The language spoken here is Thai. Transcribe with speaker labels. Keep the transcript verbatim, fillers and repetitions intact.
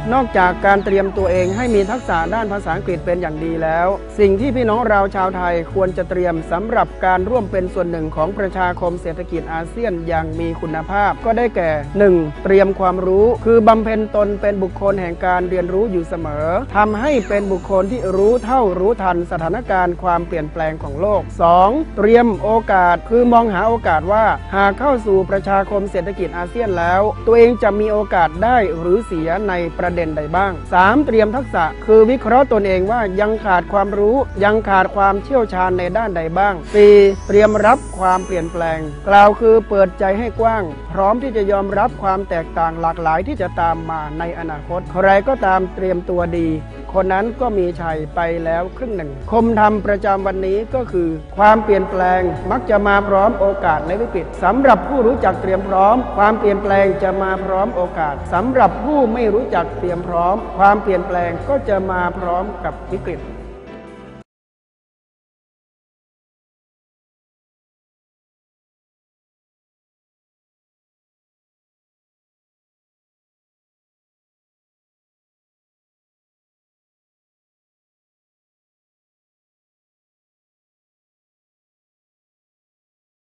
Speaker 1: นอกจากการเตรียมตัวเองให้มีทักษะด้านภาษาอังกฤษเป็นอย่างดีแล้วสิ่งที่พี่น้องเราชาวไทยควรจะเตรียมสำหรับการร่วมเป็นส่วนหนึ่งของประชาคมเศรษฐกิจอาเซียนอย่างมีคุณภาพก็ได้แก่ หนึ่ง. เตรียมความรู้คือบำเพ็ญตนเป็นบุคคลแห่งการเรียนรู้อยู่เสมอทำให้เป็นบุคคลที่รู้เท่ารู้ทันสถานการณ์ความเปลี่ยนแปลงของโลก สอง. เตรียมโอกาสคือมองหาโอกาสว่าหากเข้าสู่ประชาคมเศรษฐกิจอาเซียนแล้วตัวเองจะมีโอกาสได้หรือเสียในประเด็นใดบ้าง สาม. เตรียมทักษะคือวิเคราะห์ตนเองว่ายังขาดความรู้ยังขาดความเชี่ยวชาญในด้านใดบ้าง สี่. เตรียมรับความเปลี่ยนแปลงกล่าวคือเปิดใจให้กว้างพร้อมที่จะยอมรับความแตกต่างหลากหลายที่จะตามมาในอนาคตใครก็ตามเตรียมตัวดีคนนั้นก็มีชัยไปแล้วครึ่งหนึ่งคมธรรมประจำวันนี้ก็คือความเปลี่ยนแปลงมักจะมาพร้อมโอกาสและวิกฤตสำหรับผู้รู้จักเตรียมพร้อมความเปลี่ยนแปลงจะมาพร้อมโอกาสสำหรับผู้ไม่รู้จักเตรียมพร้อมความเปลี่ยนแปลงก็จะมาพร้อมกับวิกฤต